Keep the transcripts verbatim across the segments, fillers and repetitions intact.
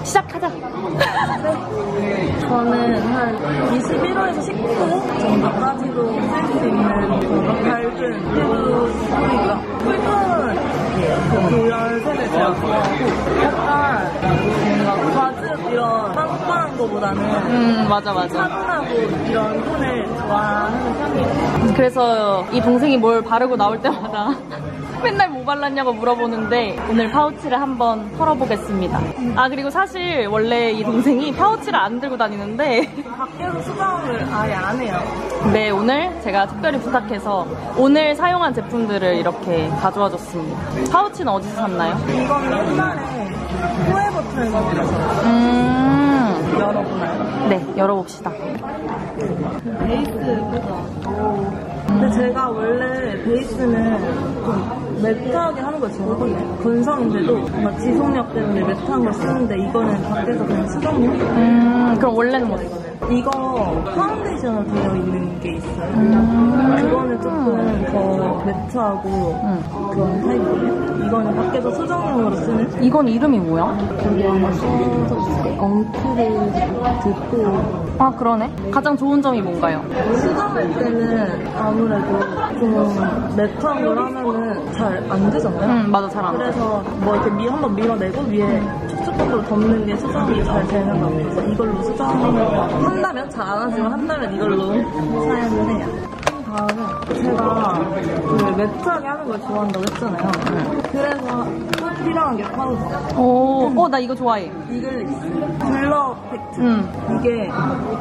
시작하자. 네. 저는 한 이십일 호에서 십구 호 정도까지도 쓸 수 있는 밝은 피부 스프이고요. 쿨톤은 그 도열색을 제가 좋아하고 약간 뭔가 과즙 이런 빵빵한 거보다는 음 맞아 맞아. 차분하고 이런 톤을 좋아하는 편이에요. 그래서 이 동생이 뭘 바르고 나올 때마다 맨날 뭐 발랐냐고 물어보는데 오늘 파우치를 한번 털어보겠습니다. 아 그리고 사실 원래 이 동생이 파우치를 안 들고 다니는데 밖에서 수정을 아예 안 해요. 네 오늘 제가 특별히 부탁해서 오늘 사용한 제품들을 이렇게 가져와 줬습니다. 파우치는 어디서 샀나요? 이거는 옛날에 포에버트에서 음 열어보나요? 네 열어봅시다. 베이스 예쁘죠? 근데 제가 원래 베이스는 좀 매트하게 하는 걸 좋아하거든요. 건성인데도 뭔가 지속력 때문에 매트한 걸 쓰는데 이거는 밖에서 그냥 수정용? 음 그럼 원래는 뭐 이거는? 이거 파운데이션으로 되어 있는 게 있어요. 음 그거는 조금 더 매트하고 음. 그런 타입이거든요. 이거는 밖에서 수정용으로 쓰는. 이건 이름이 뭐야? 여기 아마 써서 엉크릴 듣고. 아 그러네. 가장 좋은 점이 뭔가요? 수정할 때는 아무래도 좀 매트한 걸 하면은 잘 안 되잖아요. 음 맞아 잘 안 돼. 그래서 뭐 이렇게 미, 한번 밀어내고 위에 촉촉함으로 덮는 게 수정이 잘 되는 것 같아서 이걸로 수정을 한다면 잘 안 하지만 한다면 이걸로 사용을 해요. 다음에 제가 그 매트하게 하는 걸 좋아한다고 했잖아요. 그래서 꼭 필요한 게 파우더. 오, 어, 나 이거 좋아해. 이글리스 블러 팩트. 응. 이게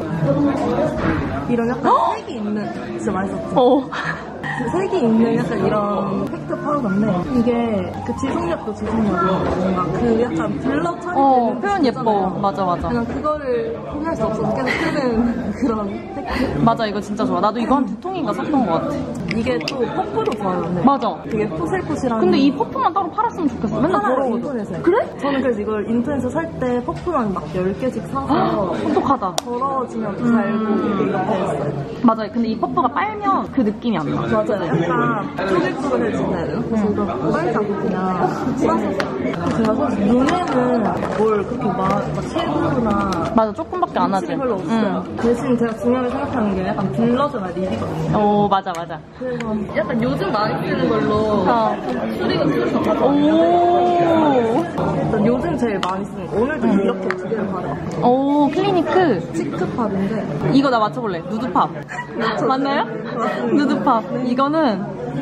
이런 약간 색이 있는 진짜 맛있었죠. 오. 색이 있는 약간 이런 팩트 파우더인데 이게 그 지속력도 지속력이고 뭔가 그 약간 블러 처리 어, 되는 표현 예뻐. 맞아, 맞아. 그냥 그거를 포기할 수 없어서 계속 쓰는 그런 팩트. 맞아, 이거 진짜 좋아. 나도 이거 한 두 통인가 샀던 것 같아. 이게 또 퍼프도 좋아요. 근데. 맞아. 되게 푸슬푸슬한. 근데 이 퍼프만 따로 팔았으면 좋겠어. 맨날 팔아요, 더러워져. 인터넷에. 그래? 저는 그래서 이걸 인터넷에서 살 때 퍼프만 막 열 개씩 사서 똑똑하다. 더러워지면 또 살고 이렇게 했어요. 맞아. 근데 이 퍼프가 빨면 그 느낌이 안 나. 맞아요. 약간 쪼글쪼글해진다 해야 되나? 그래서 이거 빨지 않고 그냥 싸서 제가 사실 눈에는 뭘 그렇게 막, 막 섀도우나 맞아. 조금밖에 안 하지. 칠이 별로 없어요. 응. 대신 제가 중요하게 생각하는 게 약간 블러셔나 립이거든요. 오, 맞아, 맞아. 그래서 약간 요즘 많이 쓰는 걸로 어. 수리가 쓸수 있거든요. 오. 일단 요즘 제일 많이 쓰는 거. 오늘도 이렇게 두 개를 바르거든요. 오, 클리니크. 치크팝인데 이거 나 맞춰볼래. 누드팝. 맞나요? 누드팝. 이거는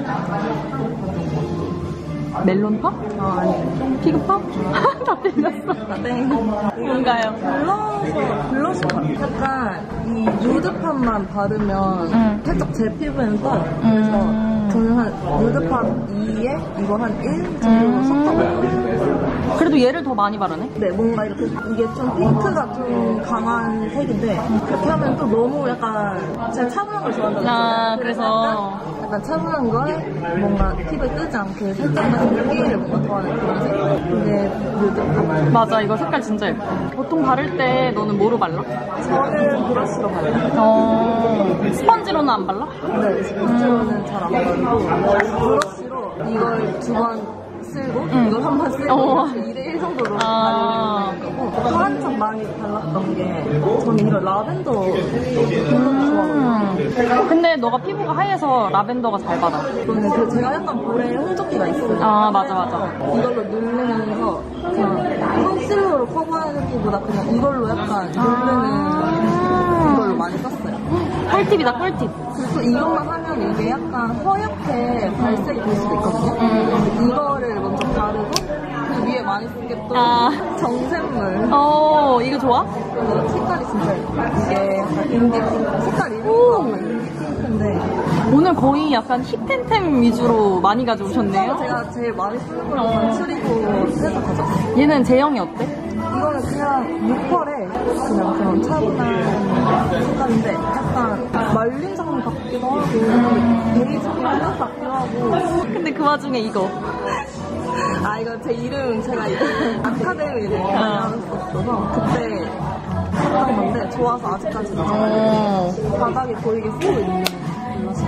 멜론팝? 아, 아니. 피그팝? 다 틀렸어. 땡. 뭔가요? 블러셔, 블러셔. 약간 이 누드팝만 바르면 응. 살짝 제 피부에는 떠요. 그래서 음. 저는 한 누드팝 이에 이거 한 일 정도 섞어봐요. 음. 그래도 얘를 더 많이 바르네? 네, 뭔가 이렇게 이게 좀 핑크가 좀 강한 색인데 그렇게 하면 또 너무 약간 제가 차분한 걸 좋아한다고 아, 했잖아요. 그래서. 약간, 약간 차분한 거에 뭔가 피부에 뜨지 않게 살짝만 물기를 뭔가 더하는 그런 색. 이게 누드팝. 맞아, 이거 색깔 진짜 예뻐. 보통 바를 때 너는 뭐로 발라? 저는 브러쉬로 발라요. 어, 스펀지로는 안 발라? 네, 스펀지로는 잘 안 바르고 브러쉬로 이걸 두 번 쓰고 응. 이걸 한 번 쓰고 어. 이 대 일 정도로 아. 바르는 거고 한참 많이 발랐던 게 저는 이런 라벤더 컬러도 좋아하거든요. 음. 근데 너가 피부가 하얘서 라벤더가 잘 받아. 저는 그 제가 약간 볼에 홍조기가 있어요. 아, 맞아, 맞아. 이걸로 누르면서 그냥 컨실러로 커버하기보다 그냥 이걸로 약간 누르는 이걸로 많이 썼어요. 꿀팁이다, 꿀팁. 그리고 이것만 하면 이게 약간 허옇게 발색이 될 수도 있거든요. 음. 이거를 먼저 바르고 그 위에 많이 쓴 게 또 아. 정샘물. 어, 이거 좋아? 그래서 색깔이 진짜 예뻐요. 이게 약간 인디 핑크. 색깔 이름이 인디 핑크인데 오늘 거의 약간 힙템템 위주로 많이 가져오셨네요. 제가 제일 많이 쓰는 걸로 맞추리고 해서 가져왔어요. 얘는 제형이 어때? 이거는 그냥 뮤컬에 그냥 그런 차분한 색깔인데 약간 말린 장미 같기도 하고 베이지 핑크 같기도 하고. 근데 그 와중에 이거. 아 이거 제 이름 제가 아카데미를 다녔었어서 그때 샀던 건데 좋아서 아직까지 어. 바닥에 보이게 쓰고 있는 블러셔.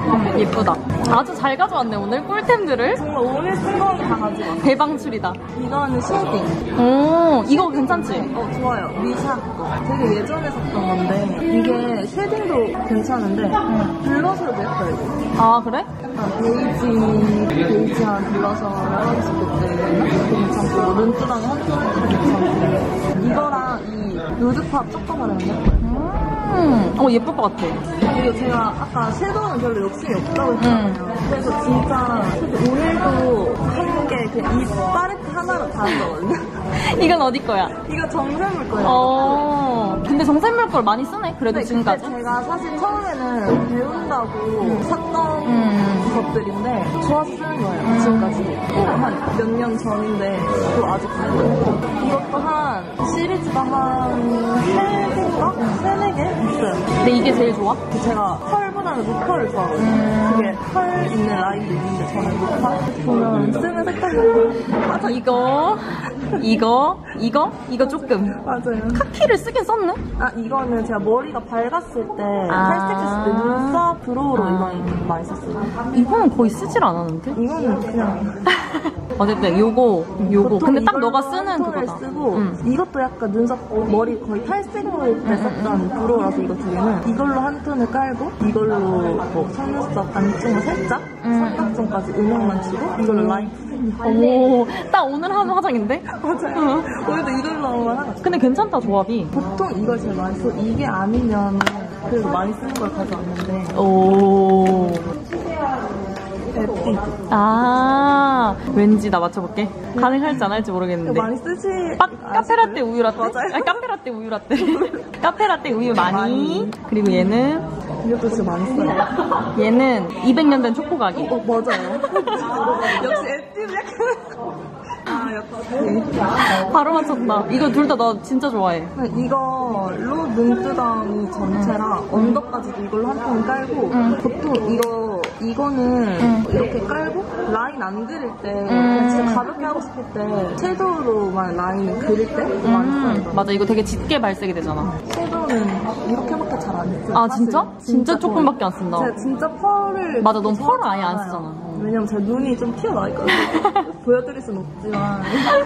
음, 예쁘다. 아주 잘 가져왔네 오늘 꿀템들을. 정말 오늘 쓴 건 다 가지고 왔어. 대방출이다. 이거는 쉐딩. 오, 이거 괜찮지? 어, 좋아요. 미샤 거. 되게 예전에 샀던 건데 이게 쉐딩도 괜찮은데 음. 블러셔도 예뻐요. 이거. 아, 그래? 약간 베이지, 베이지한 블러셔를 쓰고 때 괜찮고 눈두덩이 한쪽도 괜찮고 이거랑 이 누드팝 섞어바르는 예뻐요. 음, 어, 예쁠 것 같아. 그리고 제가 아까 섀도우는 별로 욕심이 없다고 했잖아요. 음. 그래서 진짜 오늘도 한 게 그냥 이 팔레트 하나로 다 한 거거든요. 이건 어디 거야? 이거 정샘물 거예요. 어, 근데 정샘물 걸 많이 쓰네, 그래도 지금까지. 제가 사실 처음에는 배운다고 음. 샀던 음. 것들인데 좋아서 쓰는 거예요, 음. 지금까지. 또 한 몇 년 전인데 또 아직 가요. 이것도 한 시리즈가 한 세 개인가? 세네 개 있어요. 근데 이게 제일 좋아? 제가 펄보다는 루펄을 좋아하거든요. 음. 그게 펄 있는 라인도 있는데 저는 루펄 보면 쓰는 색깔이 맞아. 이거, 이거, 이거, 이거 조금. 맞아요. 카키를 쓰긴 썼네? 아, 이거는 제가 머리가 밝았을 때 아. 탈색했을 때 눈썹 브로우로 아. 이건 많이 썼어요. 이거는 거의 쓰질 않았는데? 이거는 그냥 어쨌든 요거, 요거. 근데 딱 너가 쓰는 그거다. 쓰고 응. 이것도 약간 눈썹 머리 거의 탈색로 때 썼던 브로우라서 이거 두 개는 이걸로 한 톤을 깔고 이걸로 뭐 속눈썹 안쪽으로 살짝 음. 삼각존까지 음영만 치고 이걸로 라인 오, 딱 오늘 하는 화장인데? 맞아요. 응. 오늘도 이걸로 한번 하자. 근데 괜찮다, 조합이. 보통 이걸 제일 많이 써. 이게 아니면 그래도 많이 쓰는 걸 가져왔는데. 오. 에뛰드. 아, 왠지 나 맞춰볼게. 가능할지 안 할지 모르겠는데. 많이 쓰지. 빠, 카페라떼 우유 라떼? 맞아요. 아니, 카페라떼 우유 라떼. 카페라떼 우유 많이. 많이. 그리고 얘는. 이것도 진짜 많이 써요. 얘는 이백 년 된 초코가게. 어, 맞아요. 역시 에뛰드 약간. 아, 약간. 바로 맞췄다. 이거 둘 다 나 진짜 좋아해. 이걸로 눈두덩이 전체랑 응. 언더까지도 이걸로 한 통 깔고 응. 보통 이거 이거는 응. 이렇게 깔고 라인 안 그릴 때 응. 진짜 가볍게 하고 싶을 때 섀도우로만 라인 그릴 때 응. 많이 써요. 맞아, 이거 되게 짙게 발색이 되잖아. 섀도우는 이렇게밖에 잘 안 쓰요. 아, 진짜? 진짜, 진짜 조금밖에 안 쓴다. 제가 진짜 펄을 맞아, 넌 펄을 아예 안 쓰잖아. 왜냐면 제 눈이 좀 튀어나와 있거든요. 보여드릴 순 없지만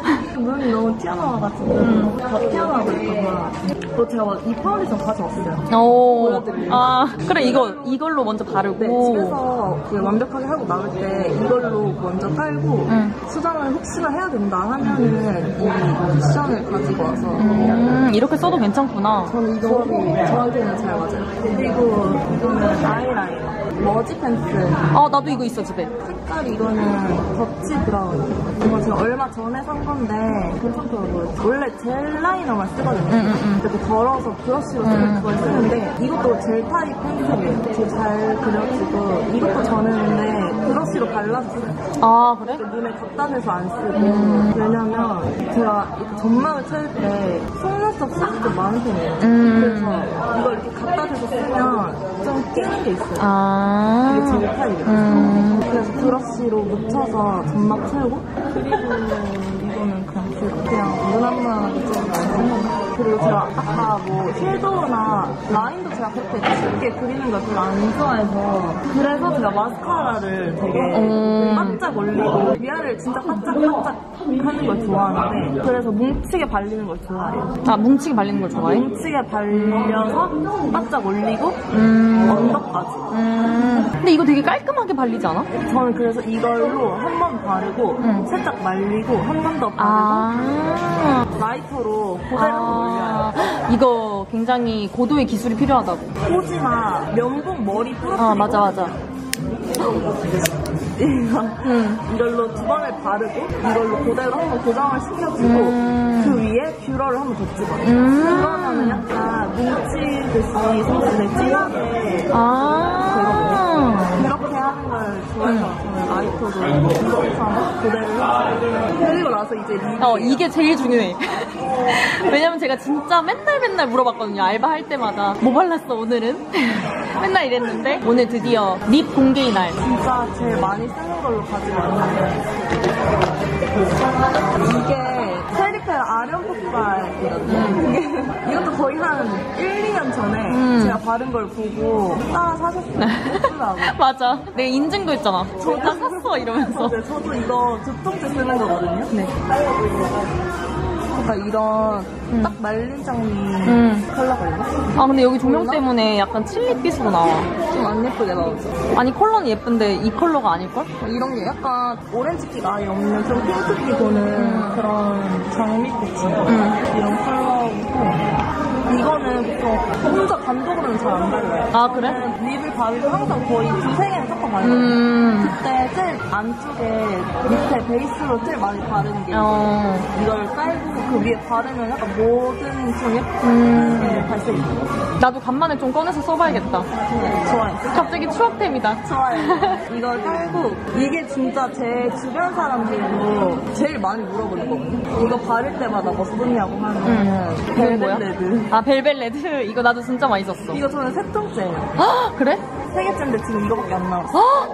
눈이 너무 튀어나와가지고 음. 더 튀어나와고 있거나 또 제가 이 파운데이션 가져왔어요. 오. 보여드리려고. 아, 그래, 이거, 이걸로 먼저 바르고. 네, 집에서 완벽하게 하고 나올 때 이걸로 먼저 깔고 음. 수정을 혹시나 해야 된다 하면은 이 쿠션을 가지고 와서 음, 이렇게 써도 괜찮구나. 저는 이 조합이 저한테는 잘 맞아요. 그리고 이거는 아이라이너 머지 펜슬. 어, 나도 이거 있어, 집에. 색깔 이거는 더치 브라운. 이거 제가 얼마 전에 산 건데 괜찮더라고요. 원래 젤 라이너만 쓰거든요. 음, 음, 음. 이렇게 덜어서 브러쉬로 음. 그걸 쓰는데 이것도 젤 타입 펜슬이에요. 되게 잘 그려지고 이것도 저는 근데 브러쉬로 발라서 써요. 아, 그래? 눈에 갖다 대서 안 쓰고 음. 왜냐면 제가 이렇게 점막을 채울 때 속눈썹 싹이 좀 많은 편이에요. 음. 그래서 이걸 이렇게 갖다 대서 쓰면 좀 끼는 게 있어요. 아. 이게 젤 타입이에요. 음. 그래서 브러쉬로 묻혀서 점막 채우고 그리고 이거는 그냥 그 그냥 무난무난하게 좀 많이 쓰는 거. 그리고 제가 아까 뭐 섀도우나 라인도 제가 그렇게 쉽게 그리는 걸 별로 안 좋아해서 그래서 제가 마스카라를 되게 음. 바짝 올리고 위아래를 진짜 바짝바짝 하는 걸 좋아하는데 그래서 뭉치게 발리는 걸 좋아해요. 아, 뭉치게 발리는 걸 좋아해? 뭉치게 발려서 바짝 올리고 음. 언더까지. 음. 근데 이거 되게 깔끔하게 발리지 않아? 저는 그래서 이걸로 한 번 바르고 음. 살짝 말리고 한 번 더 바르고 아. 라이터로 고데를 아. 이거 굉장히 고도의 기술이 필요하다고. 포지나 면봉 머리 부러뜨리고 아, 맞아 맞아. 이거, 음. 이걸로 두 번을 바르고 이걸로 그대로 한번 고정을 시켜주고 음. 그 위에 뷰러를 한번 더 찍어요. 음. 그러면은 약간 뭉치듯이 손톱에 진하게 아. 되거든요. 이렇게 하는 걸 좋아해서 음. 저는 라이터로 이렇게 그대로 해주고 그리고 나서 이제 리뷰 어, 이게 제일 중요해. 왜냐면 제가 진짜 맨날 맨날 물어봤거든요. 알바할 때마다 뭐 발랐어 오늘은? 맨날 이랬는데 오늘 드디어 립 공개의 날. 진짜 제일 많이 쓰는 걸로 가지고 왔는데 이게 체리 화이트 아련 폭발이거든요. 이게 이것도 거의 한 일, 이 년 전에 음. 제가 바른 걸 보고 따라 사셨어요. 예쁘다고. 맞아. 내 인증도 했잖아. 저도 나 샀어 이러면서. 네, 저도 이거 두통제 쓰는 거거든요. 네. 그러니까 이런 음. 딱 말린 장미 음. 컬러가 있나? 아 근데 여기 조명 때문에 약간 칠리빛으로 나와. 좀 안 예쁘게 나오죠. 아니 컬러는 예쁜데 이 컬러가 아닐걸? 이런 게 약간 오렌지기가 아예 없는 좀 핑크기 도는 음. 그런 장미빛이에요. 음. 이런 컬러고 이거는 보통 혼자 단독으로는 잘 안 발라요. 아 그래? 립을 바르고 항상 거의 두세 개는 섞어 발라요. 음. 그때 제일 안쪽에 밑에 베이스로 제일 많이 바르는 게 어. 이걸 깔고 그 위에 바르면 약간 뭐든 좀 예쁜 음. 게 발색이 있어요. 나도 간만에 좀 꺼내서 써봐야겠다. 네, 좋아요. 갑자기 추억템이다. 좋아요. 이걸 깔고 이게 진짜 제 주변 사람들도 제일 많이 물어보는 거거든요. 이거 바를 때마다 뭐 쓰냐고 하면 음. 이건 뭐야? 벨벳레드. 아 벨벳 레드 이거 나도 진짜 많이 썼어. 이거 저는 세 통째예요. 헉, 그래? 세 개째인데 지금 이거밖에 안 나왔어. 헉!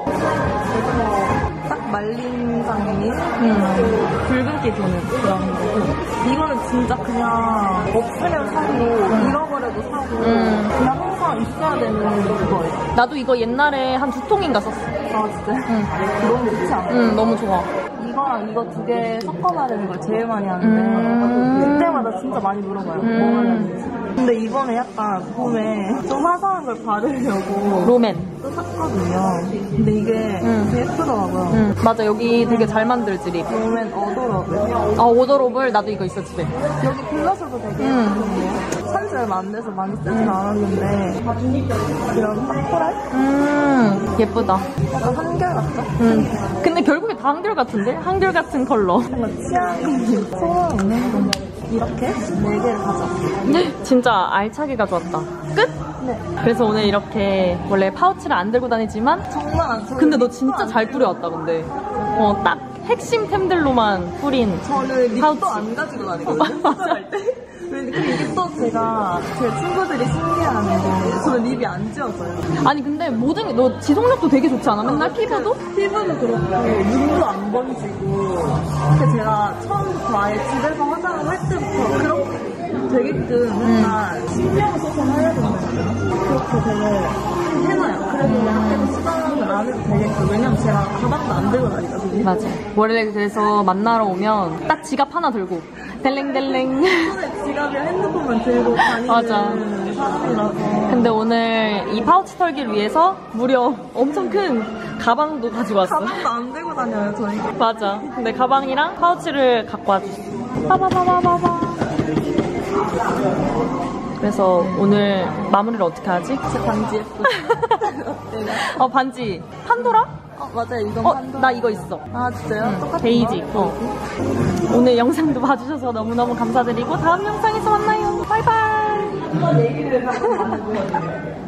그래서 딱 말린 장미, 음. 붉은기 도는 그런 거고. 이거는 진짜 그냥 없으면 사고 잃어버려도 사고 음. 그냥 항상 있어야 되는 그거예요. 나도 이거 옛날에 한 두 통인가 썼어. 아 진짜? 응. 너무 좋지 않아요? 응 너무 좋아. 이거랑 이거 두 개 섞어 바르는 걸 제일 많이 하는데 음. 그때마다 진짜 많이 물어봐요. 음. 뭐 하는지. 근데 이번에 약간 봄에 좀 화사한 걸 바르려고 로맨. 또 샀거든요. 근데 이게 음. 되게 예쁘더라고요. 응 맞아 여기 되게 잘 만들지 립. 롬앤 어도러블. 아 오더롭을 나도 이거 있어 집에. 여기 블러셔도 되게 음. 예쁜데요. 산지 얼마 안 돼서 많이 쓰진 않았는데 이런 딱 코랄? 음 예쁘다. 약간 한결같죠? 음 근데 결국에 다 한결 같은데? 한결 같은 컬러. 뭔가 취향이 소원없는 이렇게 네 개를 가져왔어요. 진짜 알차게 가져왔다. 끝? 네. 그래서 오늘 이렇게 원래 파우치를 안 들고 다니지만 정말 안 근데 너 진짜 잘 뿌려왔다 근데. 어 딱 핵심템들로만 뿌린. 저는 립도 파우치. 안 가지고 다니거든요. 포장할 때. 그리고 이게 또 제가 제 친구들이 신기해하는 게 저는 립이 안 지워져요. 아니 근데 모든 게 너 지속력도 되게 좋지 않아? 맨날 피부도? 피부도 그렇고 눈도 안 번지고. 근데 제가 처음부터 아예 집에서 화장을 할 때부터 그렇게 되게끔 맨날 신경을 써서 해야 된다니까요. 그렇게 되게 해놔요. 그래도 학교에서 수강을 안 해도 되게끔. 왜냐면 제가 가방도 안 들고 다니거든요. 맞아. 원래 그래서 만나러 오면 딱 지갑 하나 들고 델랭델랭. 손에 지갑이랑 핸드폰만 들고 다니는 맞아. 사람이라서. 근데 오늘 이 파우치 털기를 위해서 무려 엄청 큰 가방도 가지고 왔어. 가방도 안 들고 다녀요, 저희. 맞아. 근데 가방이랑 파우치를 갖고 와줬어. 빠바바바바바. 그래서 오늘 마무리를 어떻게 하지? 제 반지 예쁘죠? 어 반지 판도라? 어, 맞아요. 이건 어 판도. 나 이거 있어. 아, 진짜요? 응, 똑같은 베이지. 거? 어. 오늘 영상도 봐주셔서 너무너무 감사드리고 다음 영상에서 만나요. 바이바이.